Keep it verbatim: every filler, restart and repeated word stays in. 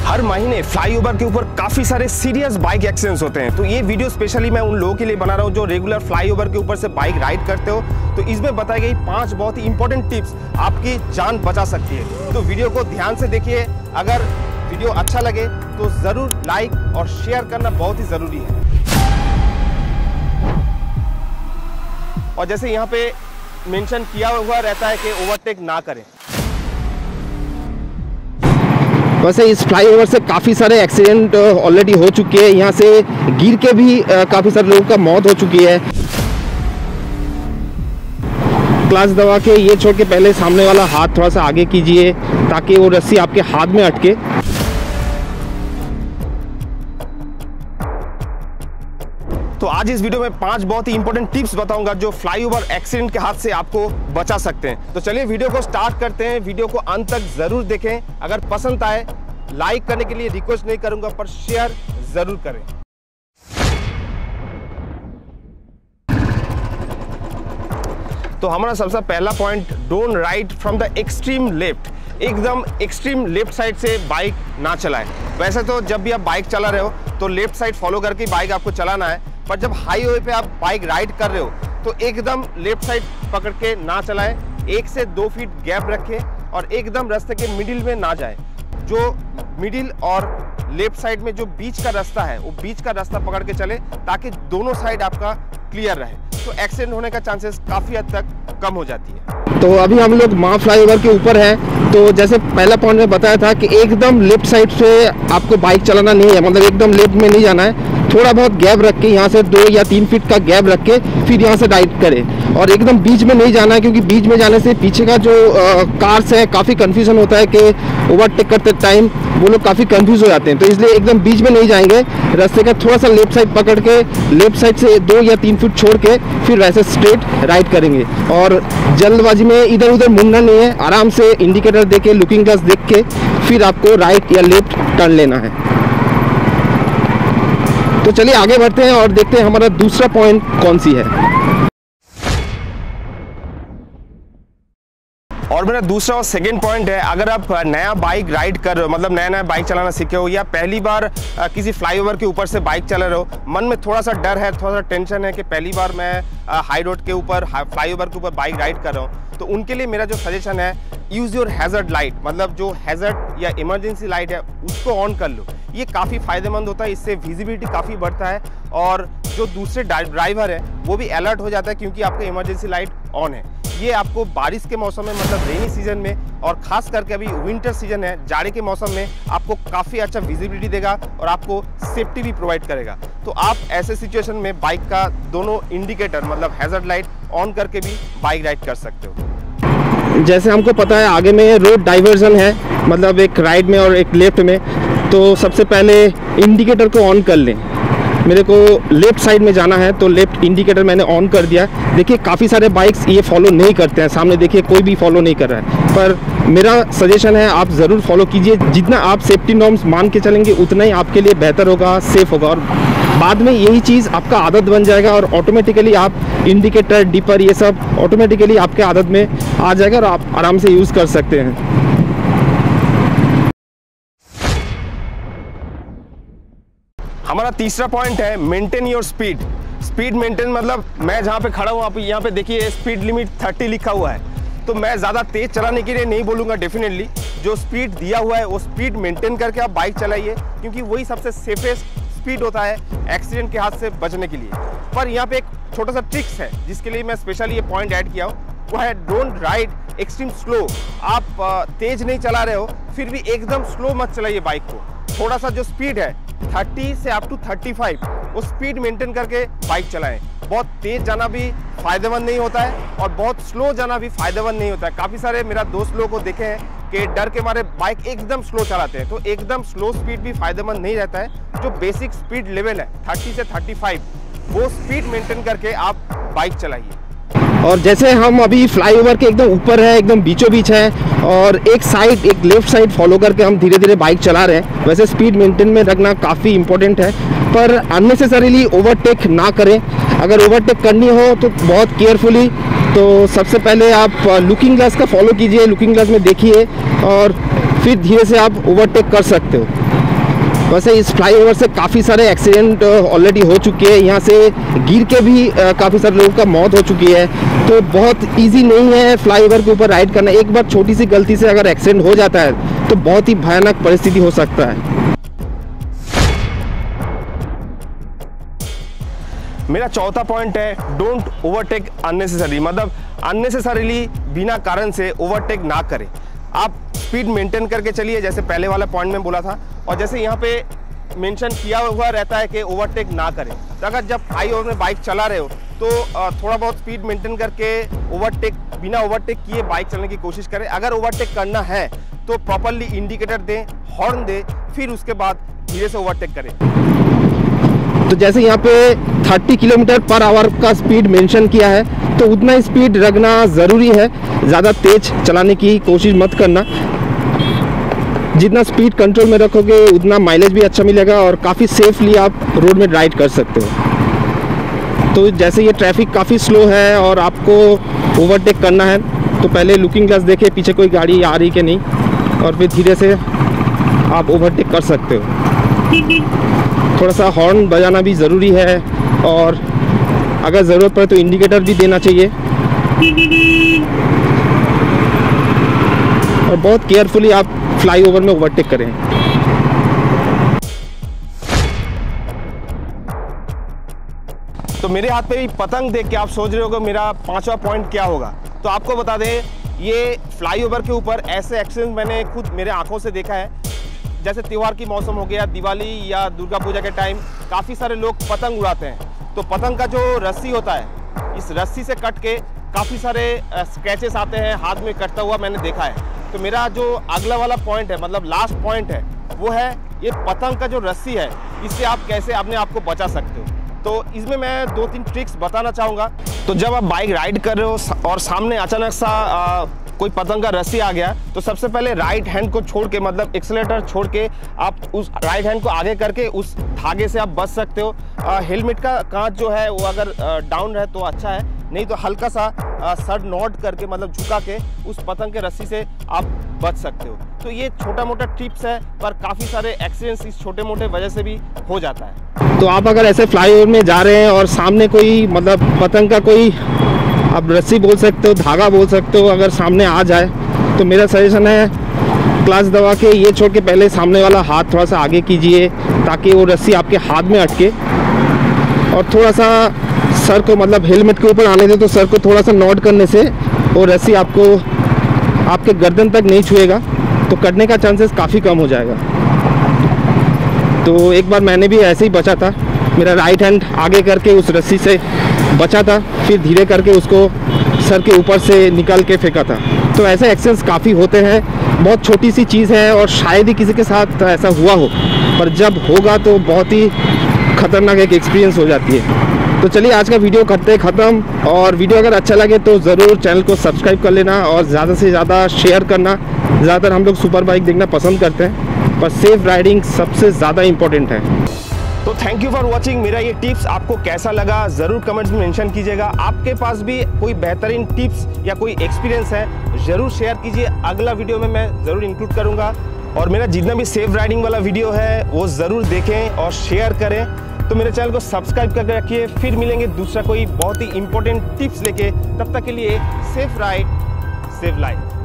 हर महीने फ्लाईओवर के ऊपर काफी सारे सीरियस बाइक एक्सीडेंट्स होते हैं, तो ये वीडियो स्पेशली मैं उन लोगों के लिए बना रहा हूँ जो रेगुलर फ्लाईओवर के ऊपर से बाइक राइड करते हो। तो इसमें बताई गई पांच बहुत ही इंपॉर्टेंट टिप्स आपकी जान बचा सकती है। तो वीडियो को ध्यान से देखिए। अगर वीडियो अच्छा लगे तो जरूर लाइक और शेयर करना बहुत ही जरूरी है। और जैसे यहाँ पे मेंशन किया हुआ रहता है कि ओवरटेक ना करें। वैसे इस फ्लाईओवर से काफ़ी सारे एक्सीडेंट ऑलरेडी हो चुके हैं, यहाँ से गिर के भी काफ़ी सारे लोगों का मौत हो चुकी है। क्लास दबा के ये छोड़ के पहले सामने वाला हाथ थोड़ा सा आगे कीजिए ताकि वो रस्सी आपके हाथ में अटके। तो आज इस वीडियो में पांच बहुत ही इंपॉर्टेंट टिप्स बताऊंगा जो फ्लाईओवर एक्सीडेंट के हाथ से आपको बचा सकते हैं। तो चलिए वीडियो को स्टार्ट करते हैं। वीडियो को अंत तक जरूर देखें। अगर पसंद आए लाइक करने के लिए रिक्वेस्ट नहीं करूंगा, पर शेयर जरूर करें। तो हमारा सबसे पहला point, don't ride from the extreme left. एकदम एक्सट्रीम लेफ्ट साइड से बाइक ना चलाएं। वैसे तो जब भी आप बाइक चला रहे हो तो लेफ्ट साइड फॉलो करके बाइक आपको चलाना है, पर जब हाईवे पे आप बाइक राइड कर रहे हो तो एकदम लेफ्ट साइड पकड़ के ना चलाएं। एक से दो फीट गैप रखें और एकदम रास्ते के मिडिल में ना जाएं। जो मिडिल और लेफ्ट साइड में जो बीच का रास्ता है वो बीच का रास्ता पकड़ के चले ताकि दोनों साइड आपका क्लियर रहे, तो एक्सीडेंट होने का चांसेस काफ़ी हद तक कम हो जाती है। तो अभी हम लोग माँ फ्लाईओवर के ऊपर हैं। तो जैसे पहला पॉइंट में बताया था कि एकदम लेफ्ट साइड से आपको बाइक चलाना नहीं है, मतलब एकदम लेफ्ट में नहीं जाना है। थोड़ा बहुत गैप रख के यहाँ से दो या तीन फीट का गैप रख के फिर यहाँ से राइड करें। और एकदम बीच में नहीं जाना है, क्योंकि बीच में जाने से पीछे का जो आ, कार्स है काफ़ी कन्फ्यूजन होता है कि ओवरटेक करते टाइम वो लोग काफ़ी कंफ्यूज हो जाते हैं। तो इसलिए एकदम बीच में नहीं जाएंगे। रास्ते का थोड़ा सा लेफ्ट साइड पकड़ के लेफ्ट साइड से दो या तीन फीट छोड़ के फिर वैसे स्ट्रेट राइड करेंगे। और जल्दबाजी में इधर उधर मुड़ना नहीं है। आराम से इंडिकेटर देख के, लुकिंग ग्लास देख के फिर आपको राइट या लेफ्ट टर्न लेना है। तो चलिए आगे बढ़ते हैं और देखते हैं हमारा दूसरा पॉइंट कौन सी है। और मेरा दूसरा और सेकेंड पॉइंट है, अगर आप नया बाइक राइड कर रहे हो, मतलब नया नया बाइक चलाना सीखे हो या पहली बार किसी फ्लाईओवर के ऊपर से बाइक चला रहे हो, मन में थोड़ा सा डर है, थोड़ा सा टेंशन है कि पहली बार मैं हाई रोड के ऊपर, फ्लाईओवर के ऊपर बाइक राइड कर रहा हूँ, तो उनके लिए मेरा जो सजेशन है, यूज़ योर हैज़र्ड लाइट। मतलब जो हैज़र्ड या इमरजेंसी लाइट है उसको ऑन कर लो। ये काफ़ी फायदेमंद होता है, इससे विजिबिलिटी काफ़ी बढ़ता है और जो दूसरे ड्राइवर है वो भी अलर्ट हो जाता है क्योंकि आपका इमरजेंसी लाइट ऑन है। ये आपको बारिश के मौसम में, मतलब रेनी सीजन में, और खास करके अभी विंटर सीजन है, जाड़े के मौसम में आपको काफ़ी अच्छा विजिबिलिटी देगा और आपको सेफ्टी भी प्रोवाइड करेगा। तो आप ऐसे सिचुएशन में बाइक का दोनों इंडिकेटर, मतलब हैज़र्ड लाइट ऑन करके भी बाइक राइड कर सकते हो। जैसे हमको पता है आगे में रोड डाइवर्जन है, मतलब एक राइट में और एक लेफ्ट में, तो सबसे पहले इंडिकेटर को ऑन कर लें। मेरे को लेफ्ट साइड में जाना है तो लेफ्ट इंडिकेटर मैंने ऑन कर दिया। देखिए काफ़ी सारे बाइक्स ये फॉलो नहीं करते हैं, सामने देखिए कोई भी फॉलो नहीं कर रहा है, पर मेरा सजेशन है आप ज़रूर फॉलो कीजिए। जितना आप सेफ्टी नॉर्म्स मान के चलेंगे उतना ही आपके लिए बेहतर होगा, सेफ होगा, और बाद में यही चीज़ आपका आदत बन जाएगा और ऑटोमेटिकली आप इंडिकेटर, डिपर, ये सब ऑटोमेटिकली आपके आदत में आ जाएगा और आप आराम से यूज़ कर सकते हैं। हमारा तीसरा पॉइंट है, maintain your speed. Speed maintain मतलब मैं जहाँ पे खड़ा हूँ, आप यहाँ पे देखिए स्पीड लिमिट तीस लिखा हुआ है, तो मैं ज़्यादा तेज चलाने के लिए नहीं बोलूँगा। डेफिनेटली जो स्पीड दिया हुआ है वो स्पीड मेंटेन करके आप बाइक चलाइए, क्योंकि वही सबसे सेफेस्ट स्पीड होता है एक्सीडेंट के हाथ से बचने के लिए। पर यहाँ पे एक छोटा सा ट्रिक्स है जिसके लिए मैं स्पेशली ये पॉइंट ऐड किया हूँ, वो है डोंट राइड एक्सट्रीम स्लो। आप तेज नहीं चला रहे हो फिर भी एकदम स्लो मत चलाइए बाइक को। थोड़ा सा जो स्पीड है तीस से अप टू पैंतीस, वो स्पीड मेंटेन करके बाइक चलाएं। बहुत तेज जाना भी फायदेमंद नहीं होता है और बहुत स्लो जाना भी फायदेमंद नहीं होता है। काफ़ी सारे मेरा दोस्त लोगों को देखे हैं कि डर के मारे बाइक एकदम स्लो चलाते हैं, तो एकदम स्लो स्पीड भी फायदेमंद नहीं रहता है। जो बेसिक स्पीड लेवल है तीस से पैंतीस, वो स्पीड मेंटेन करके आप बाइक चलाइए। और जैसे हम अभी फ्लाईओवर के एकदम ऊपर है, एकदम बीचों बीच है, और एक साइड, एक लेफ्ट साइड फॉलो करके हम धीरे धीरे बाइक चला रहे हैं। वैसे स्पीड मेंटेन में रखना काफ़ी इंपॉर्टेंट है, पर अननेसेसरीली ओवरटेक ना करें। अगर ओवरटेक करनी हो तो बहुत केयरफुली। तो सबसे पहले आप लुकिंग ग्लास का फॉलो कीजिए, लुकिंग ग्लास में देखिए और फिर धीरे से आप ओवरटेक कर सकते हो। वैसे इस फ्लाईओवर से काफ़ी सारे एक्सीडेंट ऑलरेडी हो चुके हैं, यहाँ से गिर के भी काफ़ी सारे लोगों का मौत हो चुकी है। तो बहुत इजी नहीं है फ्लाईओवर के ऊपर राइड करना। एक बार छोटी सी गलती से अगर एक्सीडेंट हो जाता है तो बहुत ही भयानक परिस्थिति हो सकता है। मेरा चौथा पॉइंट है, डोंट ओवरटेक अननेसेसरी, मतलब अननेसेसरीली बिना कारण से ओवरटेक ना करें। आप स्पीड मेंटेन करके चलिए, जैसे पहले वाला पॉइंट में बोला था, और जैसे यहाँ पे मेंशन किया हुआ रहता है कि ओवरटेक ना करें। तो अगर जब फ्लाईओवर में बाइक चला रहे हो तो थोड़ा बहुत स्पीड मेंटेन करके ओवरटेक बिना ओवरटेक किए बाइक चलाने की कोशिश करें। अगर ओवरटेक करना है तो प्रॉपरली इंडिकेटर दें, हॉर्न दें, फिर उसके बाद धीरे से ओवरटेक करें। तो जैसे यहाँ पे तीस किलोमीटर पर आवर का स्पीड मेंशन किया है, तो उतना स्पीड रखना ज़रूरी है। ज़्यादा तेज चलाने की कोशिश मत करना। जितना स्पीड कंट्रोल में रखोगे उतना माइलेज भी अच्छा मिलेगा और काफ़ी सेफली आप रोड में राइड कर सकते हो। तो जैसे ये ट्रैफिक काफ़ी स्लो है और आपको ओवरटेक करना है, तो पहले लुकिंग ग्लास देखें पीछे कोई गाड़ी आ रही कि नहीं, और फिर धीरे से आप ओवरटेक कर सकते हो। थोड़ा सा हॉर्न बजाना भी ज़रूरी है, और अगर ज़रूरत पड़े तो इंडिकेटर भी देना चाहिए, और बहुत केयरफुली आप फ्लाईओवर में ओवरटेक करें। तो मेरे हाथ पे भी पतंग देख के आप सोच रहे होगे मेरा पांचवा पॉइंट क्या होगा। तो आपको बता दें, ये फ्लाईओवर के ऊपर ऐसे एक्सीडेंट मैंने खुद मेरे आंखों से देखा है। जैसे त्योहार की मौसम हो गया, दिवाली या दुर्गा पूजा के टाइम काफ़ी सारे लोग पतंग उड़ाते हैं। तो पतंग का जो रस्सी होता है, इस रस्सी से कट के काफ़ी सारे स्क्रैचेस आते हैं, हाथ में कटता हुआ मैंने देखा है। तो मेरा जो अगला वाला पॉइंट है, मतलब लास्ट पॉइंट है, वो है ये पतंग का जो रस्सी है, इससे आप कैसे अपने आप को बचा सकते हो। तो इसमें मैं दो तीन ट्रिक्स बताना चाहूँगा। तो जब आप बाइक राइड कर रहे हो और सामने अचानक सा आ, कोई पतंग का रस्सी आ गया, तो सबसे पहले राइट हैंड को छोड़ के, मतलब एक्सीलरेटर छोड़ के आप उस राइट हैंड को आगे करके उस धागे से आप बच सकते हो। आ, हेलमेट का कांच जो है वो अगर डाउन रहे तो अच्छा है, नहीं तो हल्का सा सर नॉट करके, मतलब झुका के उस पतंग के रस्सी से आप बच सकते हो। तो ये छोटा मोटा टिप्स है, पर काफ़ी सारे एक्सीडेंट्स इस छोटे मोटे वजह से भी हो जाता है। तो आप अगर ऐसे फ्लाईओवर में जा रहे हैं और सामने कोई, मतलब पतंग का कोई, आप रस्सी बोल सकते हो, धागा बोल सकते हो, अगर सामने आ जाए, तो मेरा सजेशन है क्लच दबा के ये छोड़ के पहले सामने वाला हाथ थोड़ा सा आगे कीजिए, ताकि वो रस्सी आपके हाथ में अटके, और थोड़ा सा सर को, मतलब हेलमेट के ऊपर आने दे, तो सर को थोड़ा सा नॉट करने से वो रस्सी आपको आपके गर्दन तक नहीं छुएगा, तो कटने का चांसेस काफ़ी कम हो जाएगा। तो एक बार मैंने भी ऐसे ही बचा था, मेरा राइट हैंड आगे करके उस रस्सी से बचा था, फिर धीरे करके उसको सर के ऊपर से निकाल के फेंका था। तो ऐसे एक्सीडेंट्स काफ़ी होते हैं, बहुत छोटी सी चीज़ है और शायद ही किसी के साथ ऐसा हुआ हो, पर जब होगा तो बहुत ही खतरनाक एक एक्सपीरियंस हो जाती है। तो चलिए आज का वीडियो करते हैं ख़त्म, और वीडियो अगर अच्छा लगे तो ज़रूर चैनल को सब्सक्राइब कर लेना और ज़्यादा से ज़्यादा शेयर करना। ज़्यादातर हम लोग सुपर बाइक देखना पसंद करते हैं, पर सेफ राइडिंग सबसे ज़्यादा इम्पोर्टेंट है। तो थैंक यू फॉर वॉचिंग। मेरा ये टिप्स आपको कैसा लगा ज़रूर कमेंट्स में मेंशन कीजिएगा। आपके पास भी कोई बेहतरीन टिप्स या कोई एक्सपीरियंस है ज़रूर शेयर कीजिए, अगला वीडियो में मैं ज़रूर इंक्लूड करूँगा। और मेरा जितना भी सेफ राइडिंग वाला वीडियो है वो ज़रूर देखें और शेयर करें। तो मेरे चैनल को सब्सक्राइब करके रखिए, फिर मिलेंगे दूसरा कोई बहुत ही इंपॉर्टेंट टिप्स लेके। तब तक के लिए सेफ राइड सेफ लाइफ।